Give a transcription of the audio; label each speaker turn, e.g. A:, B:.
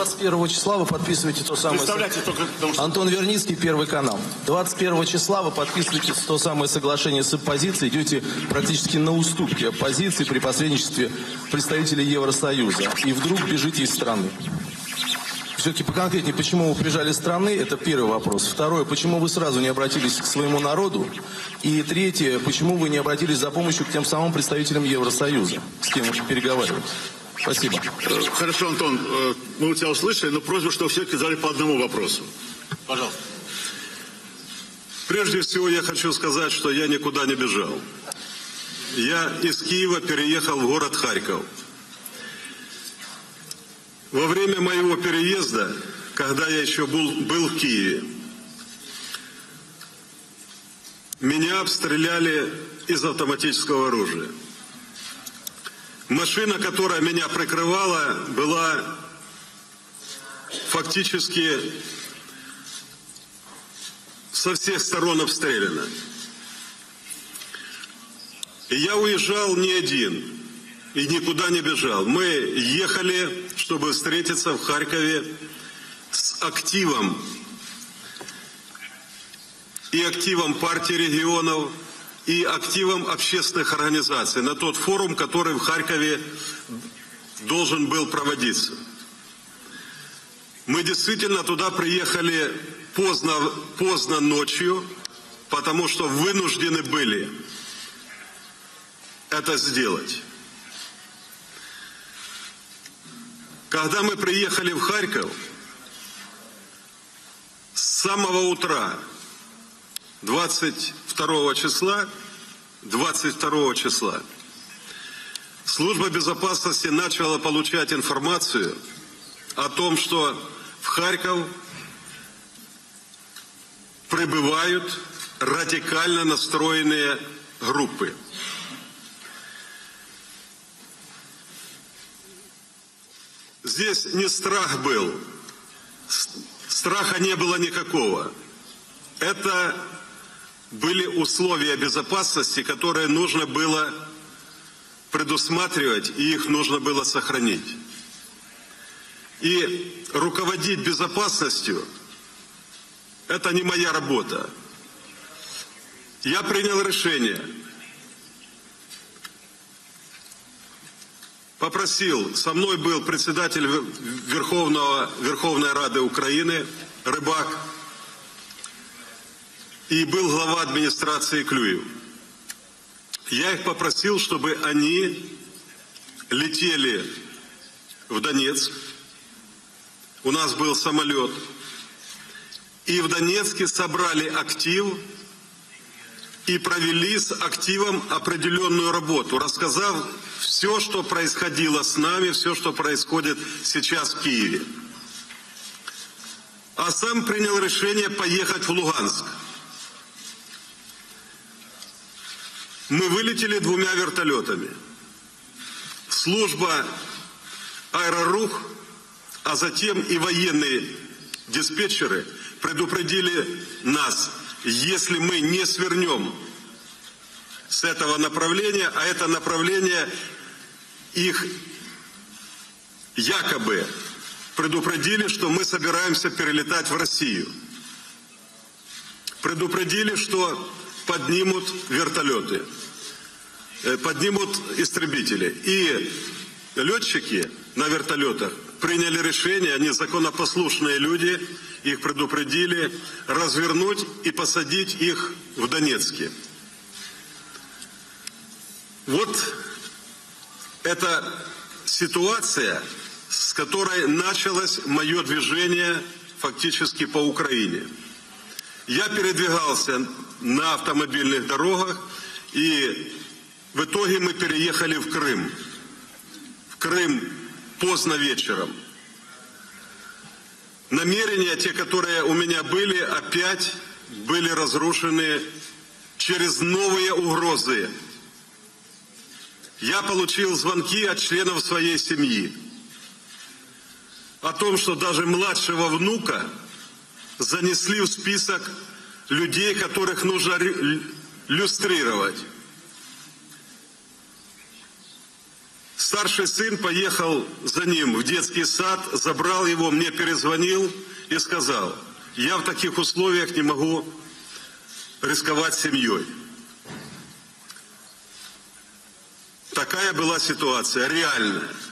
A: 21 числа вы подписываете то самое...
B: Представляете только...
A: Антон Верницкий, Первый канал. 21 числа вы подписываете то самое соглашение с оппозицией, идете практически на уступки оппозиции при посредничестве представителей Евросоюза. И вдруг бежите из страны. Все-таки поконкретнее, почему вы приезжали из страны, это первый вопрос. Второе, почему вы сразу не обратились к своему народу? И третье, почему вы не обратились за помощью к тем самым представителям Евросоюза, с кем вы переговариваетесь? Спасибо.
B: Хорошо, Антон, мы у тебя услышали, но просьба, чтобы все сказали по одному вопросу. Пожалуйста.
C: Прежде всего, я хочу сказать, что я никуда не бежал. Я из Киева переехал в город Харьков. Во время моего переезда, когда я еще был в Киеве, меня обстреляли из автоматического оружия. Машина, которая меня прикрывала, была фактически со всех сторон обстреляна. И я уезжал не один и никуда не бежал. Мы ехали, чтобы встретиться в Харькове с активом. И активом партии регионов, и активом общественных организаций на тот форум, который в Харькове должен был проводиться. Мы действительно туда приехали поздно ночью, потому что вынуждены были это сделать. Когда мы приехали в Харьков, с самого утра 22 числа, служба безопасности начала получать информацию о том, что в Харьков прибывают радикально настроенные группы. Здесь не страх был, страха не было никакого. Это были условия безопасности, которые нужно было предусматривать, и их нужно было сохранить. И руководить безопасностью – это не моя работа. Я принял решение, попросил, со мной был председатель Верховной Рады Украины Рыбак, и был глава администрации Клюев. Я их попросил, чтобы они летели в Донецк. У нас был самолет. И в Донецке собрали актив и провели с активом определенную работу, рассказав все, что происходило с нами, все, что происходит сейчас в Киеве. А сам принял решение поехать в Луганск. Мы вылетели 2 вертолетами. Служба «Аэрорух», а затем и военные диспетчеры предупредили нас, если мы не свернем с этого направления, а это направление их якобы предупредили, что мы собираемся перелетать в Россию. Предупредили, что поднимут вертолеты, поднимут истребители. И летчики на вертолетах приняли решение, они законопослушные люди, их предупредили, развернуть и посадить их в Донецке. Вот это ситуация, с которой началось мое движение фактически по Украине. Я передвигался на автомобильных дорогах, и в итоге мы переехали в Крым. В Крым поздно вечером. Намерения, те, которые у меня были, опять были разрушены через новые угрозы. Я получил звонки от членов своей семьи о том, что даже младшего внука занесли в список людей, которых нужно люстрировать. С Старший сын поехал за ним в детский сад, забрал его, мне перезвонил и сказал: я в таких условиях не могу рисковать семьей. Такая была ситуация, реальная.